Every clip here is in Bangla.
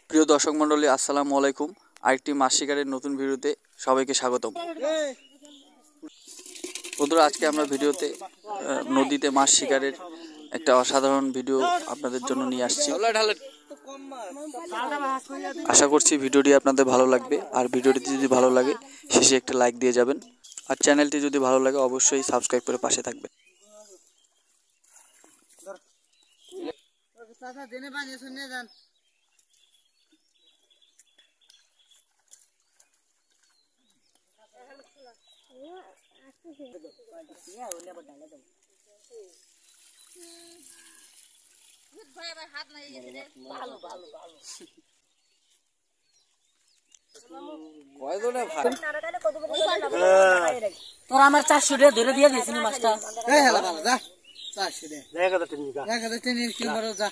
প্রিয় দর্শক মণ্ডলী, আসসালামু আলাইকুম। আরেকটি মাছ শিকারের নতুন ভিডিওতে সবাইকে স্বাগতম। বন্ধুরা, আজকে আমরা ভিডিওতে নদীতে মাছ শিকারের একটা অসাধারণ ভিডিও আপনাদের জন্য নিয়ে আসছি। আশা করছি ভিডিওটি আপনাদের ভালো লাগবে, আর ভিডিওটি যদি ভালো লাগে শেষে একটা লাইক দিয়ে যাবেন, আর চ্যানেলটি যদি ভালো লাগে অবশ্যই সাবস্ক্রাইব করে পাশে থাকবেন। তোর আমার 400 টাকা ধরে দিয়ে দিয়েছিস মাছটা। এই হেলা বাবা যা 400 টাকা দেখা দে টিনি যা দেখা দে টিনি কি করো যা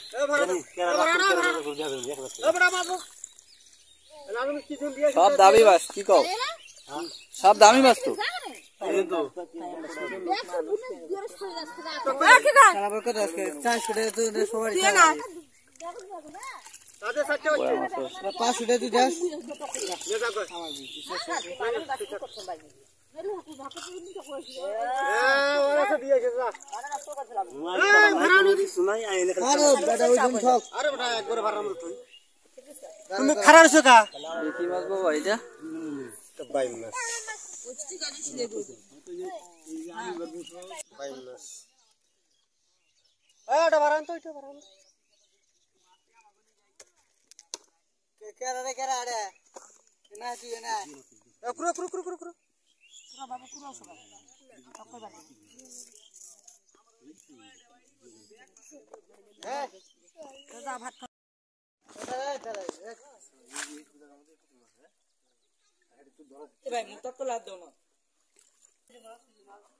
সব দামি মাছ, কি কও? সব দামি মাছ তো। সারা বছর আজকে 400 টাকা তো সবাই দিয়ে না 500 টাকা তুই দাস তুমি খারাপ আছো কা কি মাছ বাবা এটা? বাইম মাছ এটা বারান তো এটা বারান কেরা রে কেরা আড়ে না তুই না কুরো কুরো কুরো কুরো কুরো বাবা কুরো সব কই বাড়ি হ্যাঁ যা ভাত খা ভাই মুখ তো লাদ দাও না।